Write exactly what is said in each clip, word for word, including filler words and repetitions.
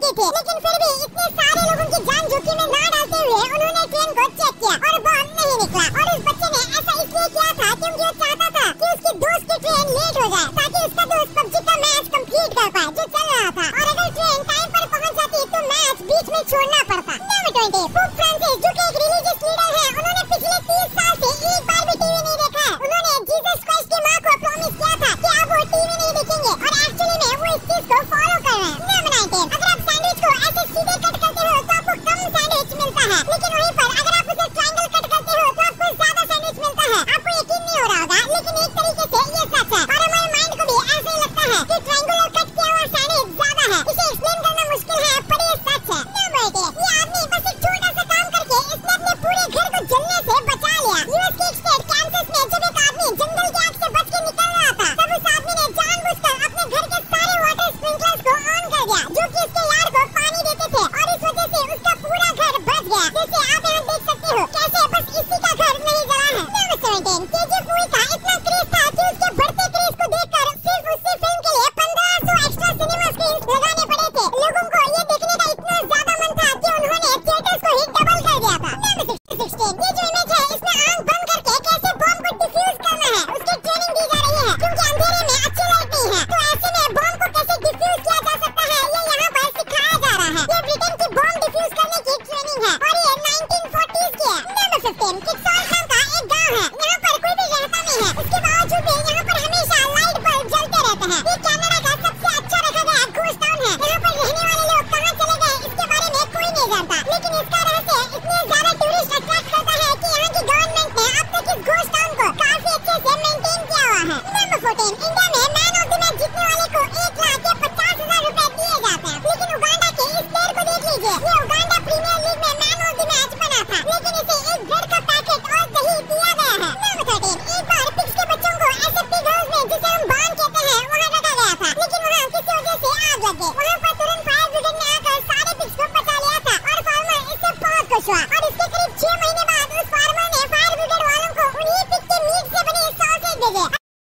थे, लेकिन फिर भी इतने सारे लोगों की जान जोखिम में ना डालते हुए उन्होंने ट्रेन को चेक किया और बम नहीं निकला। और उस बच्चे ने ऐसा इसलिए किया था क्योंकि वो चाहता था कि उसके दोस्त की ट्रेन लेट हो जाए ताकि उसका दोस्त पबजी का मैच कंप्लीट कर पाए जो चल रहा था। और अगर ट्रेन टाइम पर पहुंच जाती तो मैच बीच में छोड़ना पड़ता। नंबर ट्वेंटी, पोप फ्रांसिस जो कि एक रिलीजियस लीडर है, उन्होंने पिछले तीस साल से एक बार भी टीवी नहीं देखा है। उन्होंने जीसस क्राइस्ट की मां को प्रॉमिस किया था कि अब वो टीवी नहीं देखेंगे और एक्चुअली में वो इस चीज को फॉलो कर रहे हैं। नंबर नाइनटीन, अगर आप सैंडविच को ऐसे सीधे कट करते हो तो आपको कम सैंडविच मिलता है, लेकिन वहीं पर अगर आप उसे ट्रायंगल कट करते हो तो आपको ज्यादा सैंडविच मिलता है। आपको यकीन नहीं हो रहा होगा, लेकिन एक तरीके से ये सच है और हमारे माइंड को भी ऐसे ही लगता है कि ट्रायंगुलर कट किया हुआ सैंडविच ज्यादा है। इसे एक्सप्लेन करना मुश्किल है पर ये सच है। नंबर एट, ये आदमी बस एक छोटा सा काम करके इसने अपने पूरे घर को जलने से बचा लिया। यूएस के एक स्टेट कैंसस में जब एक आदमी जंगल की आग से बच के निकल रहा था, तब उस आदमी ने जानबूझकर अपने घर के सारे वाटर स्प्रिंकलर्स को ऑन कर दिया जो कि इसके यार्ड को पानी देते थे और इस वजह से उसका पूरा घर बच गया। जैसे आप यहाँ देख सकते हो कैसे बस इसी का घर नहीं जला है। नंबर सेवनटीन, केजीएफ मूवी का इतना क्रेज था कि उसके बढ़ते क्रेज को देखकर सिर्फ उसी फिल्म के लिए पंद्रह सौ एक्स्ट्रा सिनेमा स्क्रीन्स लगाने पड़े थे। लोगों को ये देखने का इतना ज्यादा मन था कि उन्होंने थिएटर्स को ही डबल कर दिया था। नंबर सिक्सटीन, ये जो इमेज है इसमें आंख बंद करके कैसे बम को डिफ्यूज करना है उसकी ट्रेनिंग दी जा रही है क्योंकि अंधेरे में अच्छी लाइट नहीं है। तो ऐसे में बम को कैसे डिफ्यूज किया जा सकता है ये यहाँ पर सिखाया जा रहा है। ये ब्रिटेन की बम डिफ्यूज करने की ट्रेनिंग है और ये नाइनटीन फोर्टीज़ की है। नंबर फिफ्टीन, किक्सॉल नाम का एक गाँव है, यहाँ पर कोई भी रहता नहीं है, उसके बावजूद भी यहाँ पर हमेशा लाइट बल्ब जलते रहते हैं। ये कनाडा का सबसे अच्छा रखा गया घोस्ट टाउन है। यहाँ पर रहने वाले लोग कहाँ चले गए इसके बारे में कोई नहीं जानता, लेकिन इसका रहस्य इतने ज्यादा टूरिस्ट अट्रैक्ट करता है कि यहाँ की गवर्नमेंट ने अब तक इस घोस्ट टाउन को काफी अच्छे से मेंटेन किया हुआ है। नंबर फोर्टीन, इंडिया में मैन ऑफ द मैच जीतने वाले को एक लाख या पचास हजार रूपए दिए जाते हैं, लेकिन उगांडा के इस प्लेयर को देख लीजिए, ये उगांडा प्रीमियर लीग में मैन ऑफ द मैच बना था, लेकिन इसे एक ब्रेड का पैकेट और दही दिया गया है। नंबर थर्टीन, एक बार पिग्स के बच्चों को ऐसे पिग हाउस में जिसे हम बार्न कहते हैं वहाँ रखा गया था, लेकिन वहाँ किसी वजह से आग लग गई। वहाँ पर तुरंत फायर ब्रिगेड ने आकर सारे पिग्स को बचा लिया था और फार्मर इससे बहुत खुश हुआ और इसके करीब छह महीने बाद उस फार्मर ने फायर ब्रिगेड वालों को उन्हीं पिग के मीट से बने सॉसेज भेजे।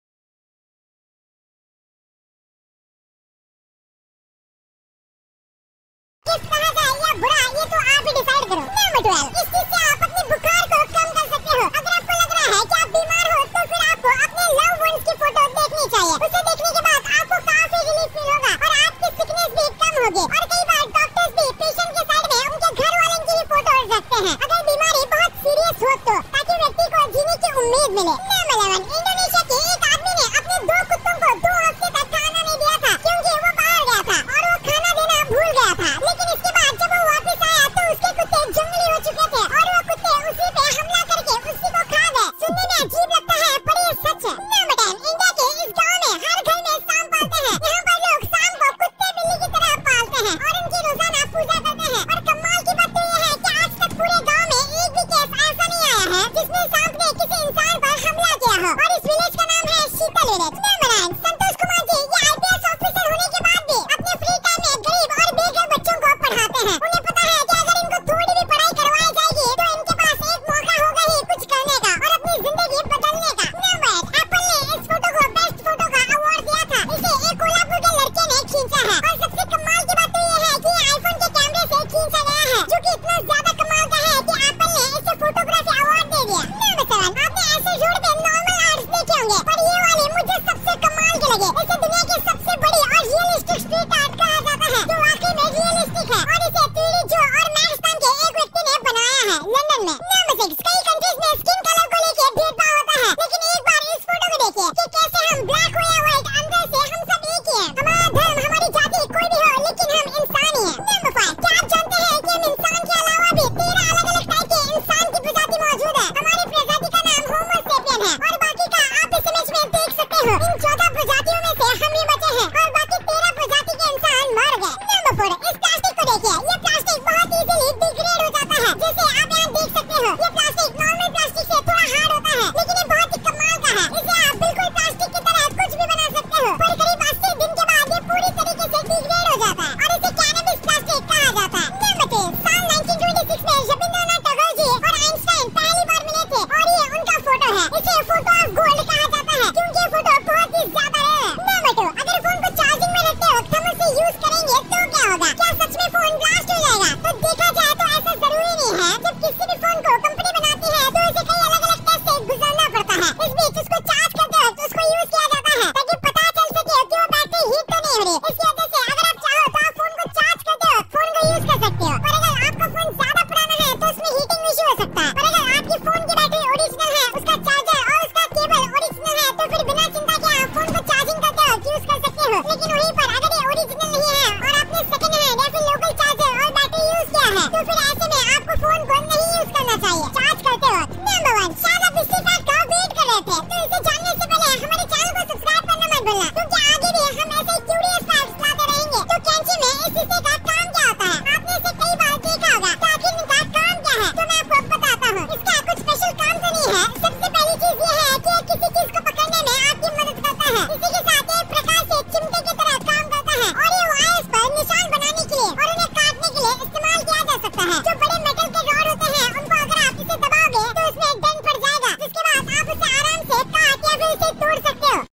किस तरह का है या बुरा ये तो आप ही डिसाइड करो। नंबर ट्वेल्व, इस चीज से आप अपने बुखार को कम कर सकते हो। अगर आपको लग रहा है कि आप बीमार हो तो फिर आपको अपने लव वंस की फोटो देखनी चाहिए। उसे देखने के बाद आपको काफी रिलीफ फील होगा और आपकी सिकनेस भी कम होगी। और कई बार डॉक्टर्स भी पेशेंट के साइड में उनके घर वालों की भी फोटो रखते हैं अगर बीमारी बहुत सीरियस हो तो, ताकि व्यक्ति को जीने की उम्मीद मिले। नंबर इलेवन, इंडोनेशिया के एक आदमी ने अपने दो कुत्तों को दो हफ्ते तक खाना नहीं दिया था क्योंकि वो बाहर गया था और वो खाना देना भूल गया था, लेकिन इसके बाद जब वो वापस आया तो उसके कुत्ते जंगली हो चुके थे और वो कुत्ते उसी पे हमला करके उसी को खा गए। सुनने में अजीब लगता है पर ये सच है। नंबर टेन, इंडिया के इस गांव में हर घर में सांप पालते हैं। यहाँ पर लोग सांप को कुत्ते बिल्ली की तरह पालते हैं और उनकी रोजाना पूजा करते हैं। और कमाल की बात तो ये है कि आज तक पूरे गाँव में एक भी केस ऐसा नहीं आया है जिसमें सांप ने किसी इंसान पर हमला किया हो। और इस सकता है, पर